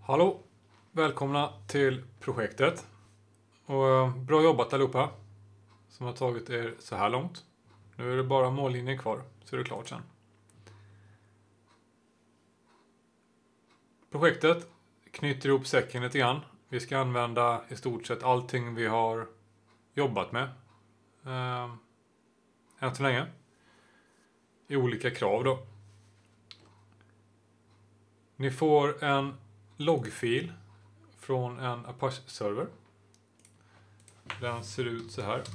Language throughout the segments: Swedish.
Hallå, välkomna till projektet. Och bra jobbat allihopa som har tagit er så här långt. Nu är det bara mållinjen kvar så är det klart sen. Projektet knyter ihop säcken lite grann. Vi ska använda i stort sett allting vi har jobbat med än så länge. I olika krav då. Ni får en loggfil från en Apache-server. Den ser ut så här.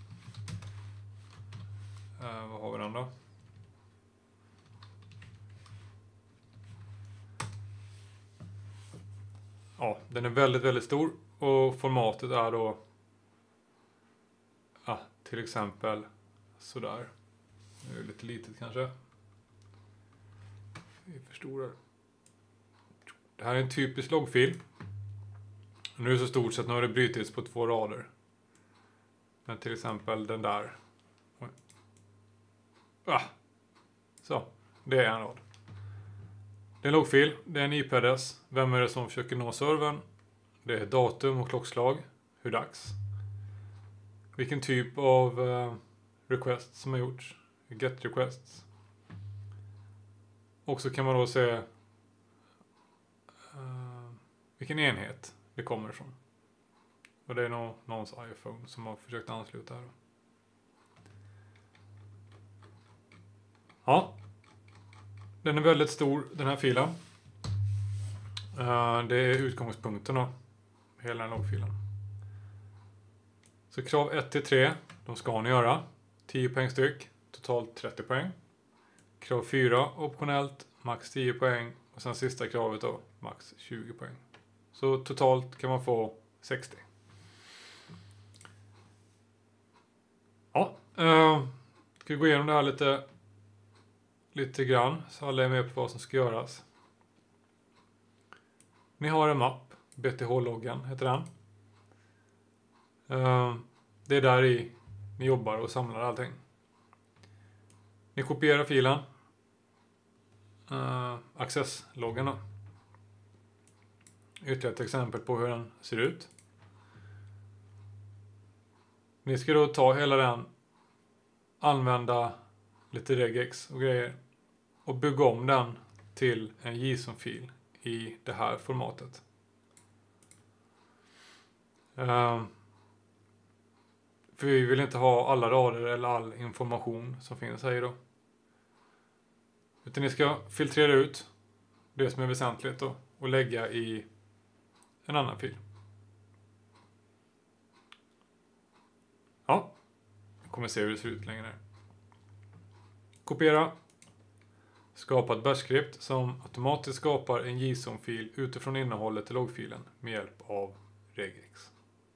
Vad har vi den då? Ja, den är väldigt, väldigt stor. Och formatet är då till exempel sådär. Nu är det lite litet kanske. Vi förstorar. Det här är en typisk loggfil. Nu är det så stort så att nu har det brutits på 2 rader. Men till exempel den där. Så, det är en rad. Det är en loggfil, det är en IP-adress. Vem är det som försöker nå servern? Det är datum och klockslag. Hur dags? Vilken typ av request som har gjorts. Get requests. Och så kan man då se vilken enhet det kommer ifrån. Och det är nog någons iPhone som har försökt ansluta här. Ja. Den är väldigt stor, den här filen. Det är utgångspunkten då. Hela den loggfilen. Så krav 1-3, de ska ni göra. 10 poäng styck, totalt 30 poäng. Krav 4, optionellt, max 10 poäng. Och sen sista kravet då, max 20 poäng. Så totalt kan man få 60. Ja, ska vi gå igenom det här lite grann så alla är med på vad som ska göras. Ni har en mapp, BTH-loggen heter den. Det är där i ni jobbar och samlar allting. Ni kopierar filen. Access-loggen då. Ytterligare ett exempel på hur den ser ut. Ni ska då ta hela den, använda lite regex och grejer och bygga om den till en JSON-fil i det här formatet. För vi vill inte ha alla rader eller all information som finns här då. Utan ni ska filtrera ut det som är väsentligt då och lägga i en annan fil. Ja, vi kommer se hur det ser ut längre ner. Kopiera. Skapa ett bash-skript som automatiskt skapar en JSON-fil utifrån innehållet i loggfilen med hjälp av regex.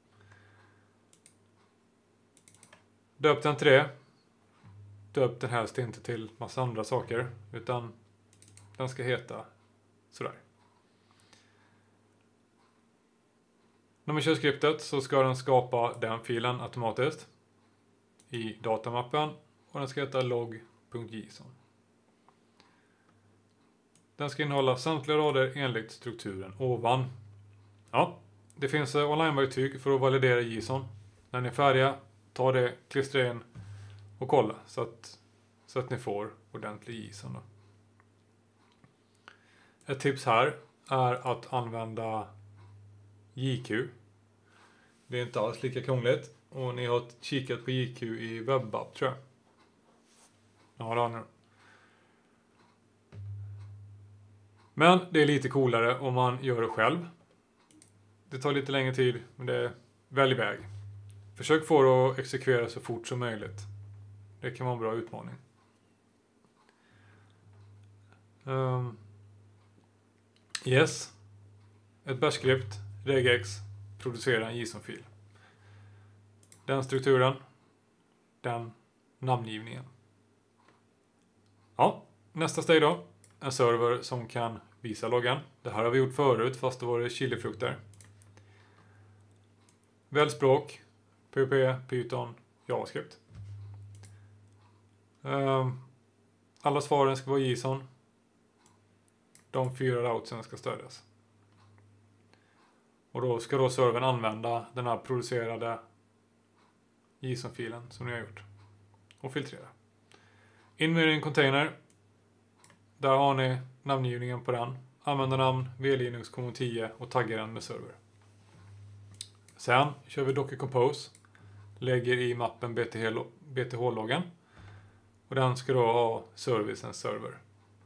Döp den till det. Döp den helst inte till massa andra saker utan den ska heta sådär. När man kör skriptet så ska den skapa den filen automatiskt i datamappen och den ska heta log.json. Den ska innehålla samtliga rader enligt strukturen ovan. Ja, det finns online-verktyg för att validera JSON. När ni är färdiga, ta det, klistra in och kolla så att ni får ordentlig JSON då. Ett tips här är att använda JQ. Det är inte alls lika krångligt. Och ni har kikat på JQ i WebApp tror jag. Ja, det har ni. Men det är lite coolare om man gör det själv. Det tar lite längre tid, men det är välj väg. Försök få det att exekvera så fort som möjligt. Det kan vara en bra utmaning. Yes. Ett bash-skript, regex, producera en JSON-fil. Den strukturen, den namngivningen. Ja, nästa steg då. En server som kan visa loggan. Det här har vi gjort förut fast då var det chilifrukter. Välj språk. PHP, Python, JavaScript. Alla svaren ska vara JSON. De 4 routsen ska stödjas. Och då ska då servern använda den här producerade JSON-filen som ni har gjort. Och filtrera. In med en container. Där har ni namngivningen på den. Användarnamn, VLinux, Common10 och taggar den med server. Sen kör vi Docker Compose. Lägger i mappen BTH-loggen. Och den ska då ha servicen server.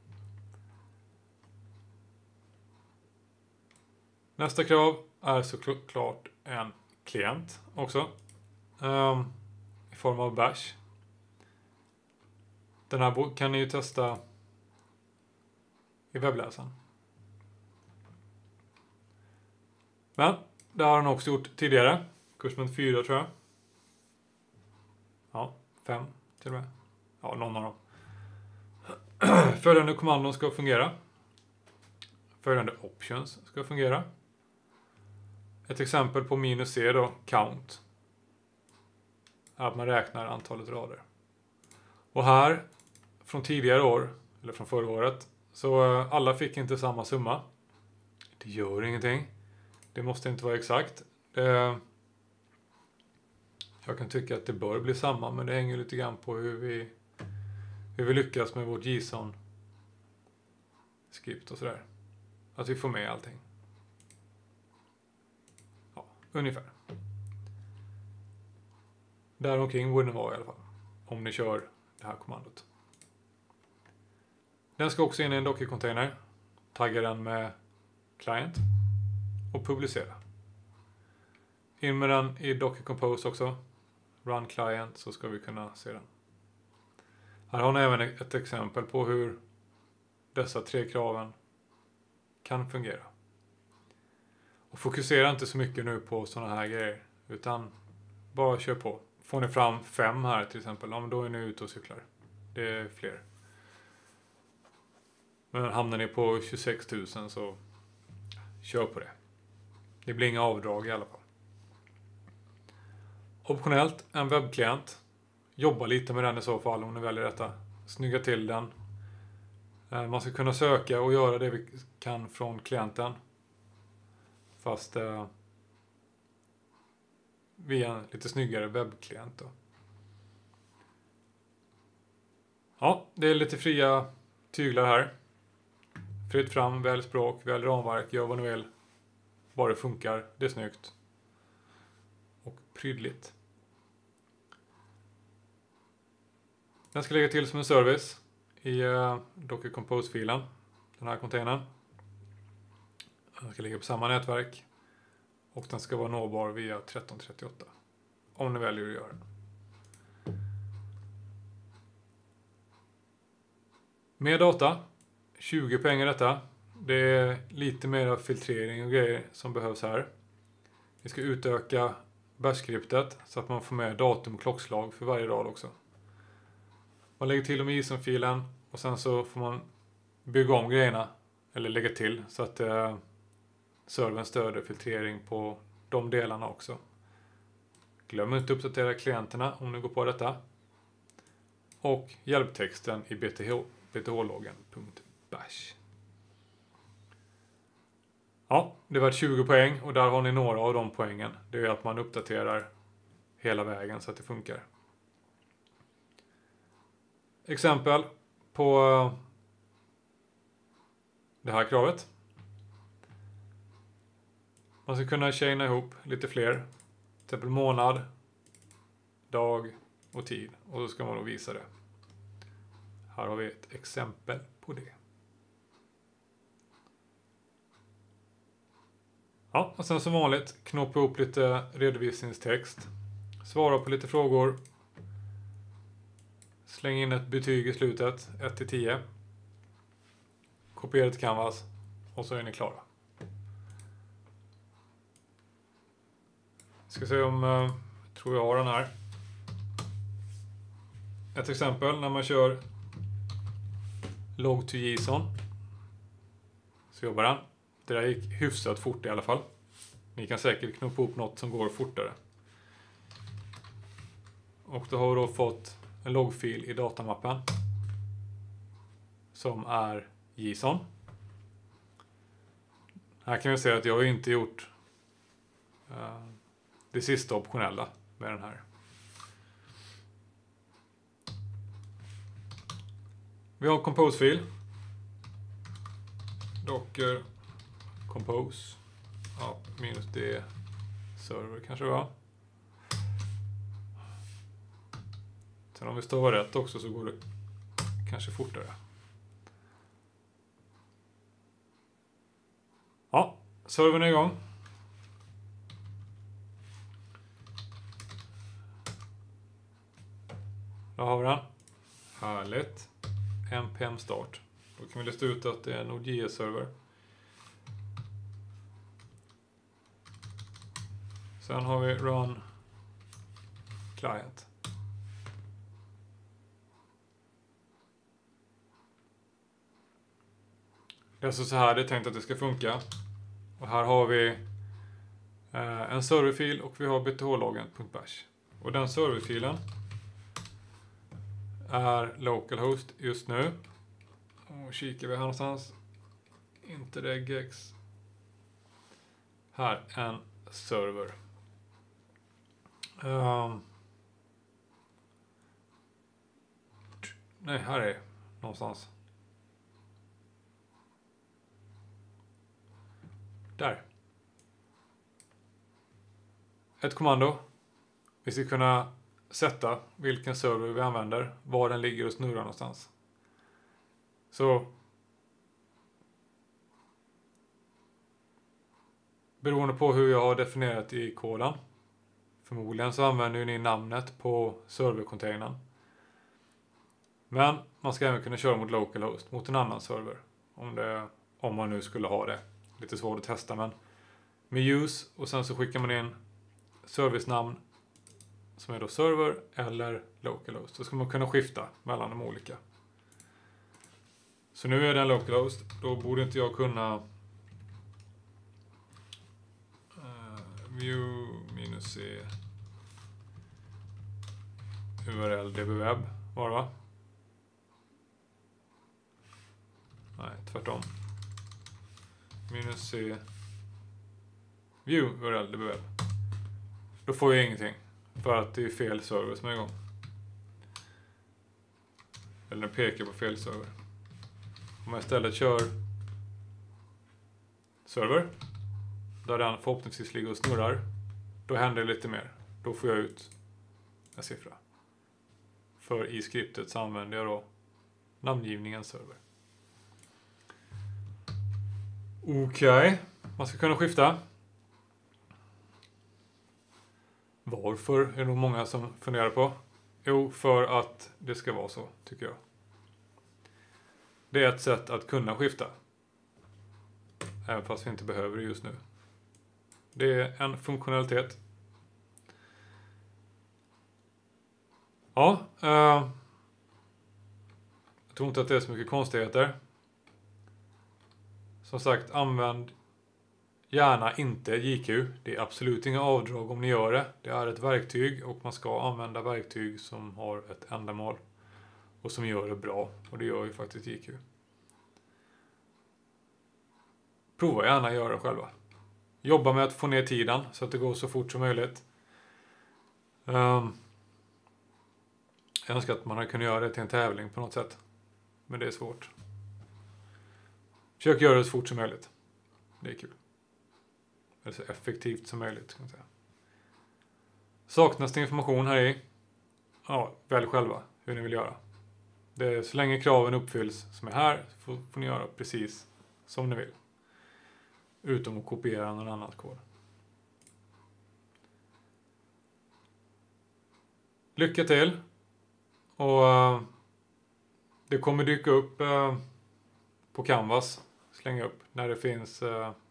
Nästa krav är såklart en klient också. I form av bash. Den här kan ni ju testa i webbläsaren. Men det har han också gjort tidigare. Kursmoment 4 tror jag. Ja, 5 till och med. Ja, någon av dem. Följande kommandon ska fungera. Följande options ska fungera. Ett exempel på -c då, count. Att man räknar antalet rader. Och här, från tidigare år, eller från förra året, så alla fick inte samma summa. Det gör ingenting. Det måste inte vara exakt. Jag kan tycka att det bör bli samma, men det hänger lite grann på hur vi lyckas med vårt JSON-skript och sådär. Att vi får med allting. Ja, ungefär. Där omkring borde den vara i alla fall. Om ni kör det här kommandot. Den ska också in i en Docker-container. Tagga den med client. Och publicera. In med den i Docker Compose också. Run client, så ska vi kunna se den. Här har ni även ett exempel på hur dessa 3 kraven kan fungera. Och fokusera inte så mycket nu på sådana här grejer. Utan bara kör på. Får ni fram 5 här till exempel, ja, men då är ni ute och cyklar. Det är fler. Men hamnar ni på 26 000 så kör på det. Det blir inga avdrag i alla fall. Optionellt, en webbklient. Jobba lite med den i så fall om ni väljer detta. Snygga till den. Man ska kunna söka och göra det vi kan från klienten. Fast via en lite snyggare webbklient då. Ja, det är lite fria tyglar här. Fritt fram, välj språk, välj ramverk, gör vad ni vill. Bara det funkar, det är snyggt. Och prydligt. Den ska lägga till som en service i Docker Compose-filen. Den här containern. Den ska ligga på samma nätverk. Och den ska vara nåbar via 1338. Om ni väljer att göra det. Mer data. 20 poäng i detta. Det är lite mer filtrering och grejer som behövs här. Vi ska utöka bash-skriptet så att man får med datum och klockslag för varje rad också. Man lägger till dem i JSON-filen och sen så får man bygga om grejerna eller lägga till så att servern stöder filtrering på de delarna också. Glöm inte att uppdatera klienterna om ni går på detta. Och hjälptexten i bth-loggen.bash. Ja, det var 20 poäng och där har ni några av de poängen. Det är att man uppdaterar hela vägen så att det funkar. Exempel på det här kravet. Man ska kunna chaina ihop lite fler. Till exempel månad, dag och tid. Och så ska man då visa det. Här har vi ett exempel på det. Ja, och sen som vanligt knåpa ihop lite redovisningstext. Svara på lite frågor. Släng in ett betyg i slutet, 1-10. Kopiera till Canvas och så är ni klara. Ska se om jag tror jag har den här. Ett exempel när man kör log to JSON. Så jobbar den. Det där gick hyfsat fort i alla fall. Ni kan säkert knoppa upp något som går fortare. Och då har vi då fått en loggfil i datamappen. Som är JSON. Här kan vi se att jag har inte gjort det sista optionella med den här. Vi har compose-fil. Docker compose. Ja, -d server kanske det var. Sen om vi stavar rätt också så går det kanske fortare. Ja, servern är igång. Då har vi den. Härligt. npm start. Då kan vi lista ut att det är en Node.js-server. Sen har vi run client. Det är alltså så här det är tänkt att det ska funka. Och här har vi en serverfil och vi har bth-loggen.bash. Och den serverfilen är localhost just nu. Och kikar vi här någonstans. Inte regex. Här en server. Nej, här är någonstans. Där. Ett kommando. Vi ska kunna sätta vilken server vi använder. Var den ligger och snurrar någonstans. Så. Beroende på hur jag har definierat i koden. Förmodligen så använder ni namnet på servercontainern. Men man ska även kunna köra mot localhost. Mot en annan server. Om man nu skulle ha det. Lite svårt att testa men. Med use och sen så skickar man in servicenamn som är då server eller localhost. Så ska man kunna skifta mellan de olika. Så nu är det en localhost. Då borde inte jag kunna view-c url dbweb var det va? Nej, tvärtom. -c view url dbweb. Då får jag ingenting. För att det är fel server som är igång. Eller den pekar på fel server. Om jag istället kör server. Där den förhoppningsvis ligger och snurrar. Då händer det lite mer. Då får jag ut en siffra. För i skriptet så använder jag då namngivningen server. Okej. Man ska kunna skifta. Varför är det nog många som funderar på? Jo, för att det ska vara så, tycker jag. Det är ett sätt att kunna skifta. Även fast vi inte behöver det just nu. Det är en funktionalitet. Ja, jag tror inte att det är så mycket konstigheter. Som sagt, använd gärna inte JQ. Det är absolut inga avdrag om ni gör det. Det är ett verktyg och man ska använda verktyg som har ett ändamål. Och som gör det bra. Och det gör ju faktiskt JQ. Prova gärna att göra det själva. Jobba med att få ner tiden så att det går så fort som möjligt. Jag önskar att man hade kunnat göra det till en tävling på något sätt. Men det är svårt. Försök göra det så fort som möjligt. Det är kul. Eller så effektivt som möjligt. Kan man säga. Saknas det information här i? Ja, välj själva hur ni vill göra. Det är så länge kraven uppfylls som är här så får ni göra precis som ni vill. Utom att kopiera någon annans kod. Lycka till. Och det kommer dyka upp på Canvas. Slänga upp när det finns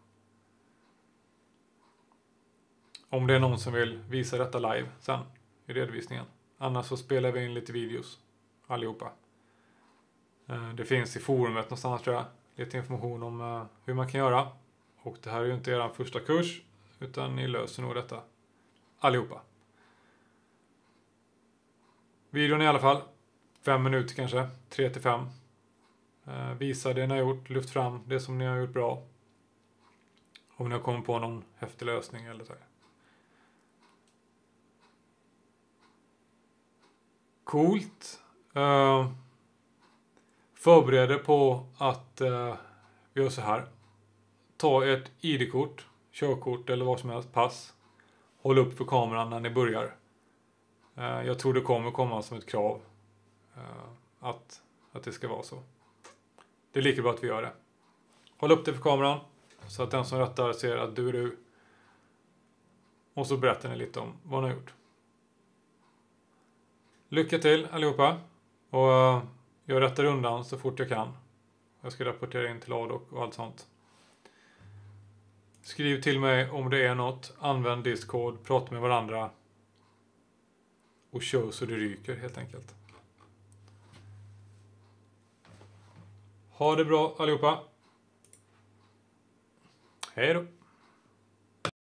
om det är någon som vill visa detta live sen i redovisningen. Annars så spelar vi in lite videos allihopa. Det finns i forumet någonstans tror jag. Lite information om hur man kan göra. Och det här är ju inte er första kurs utan ni löser nog detta allihopa. Videon i alla fall 5 minuter kanske, 3-5. Visa det ni har gjort, lyft fram det som ni har gjort bra. Om ni har kommit på någon häftig lösning eller så här. Coolt. Förbereder på att vi gör så här. Ta ett ID-kort, körkort eller vad som helst, pass. Håll upp för kameran när ni börjar. Jag tror det kommer komma som ett krav att det ska vara så. Det är lika bra att vi gör det. Håll upp det för kameran så att den som rättar ser att du är du. Och så berättar ni lite om vad ni har gjort. Lycka till allihopa. Och jag rättar undan så fort jag kan. Jag ska rapportera in till Addoc och allt sånt. Skriv till mig om det är något. Använd Discord. Prata med varandra. Och kör så det ryker helt enkelt. Ha det bra allihopa. Hej då.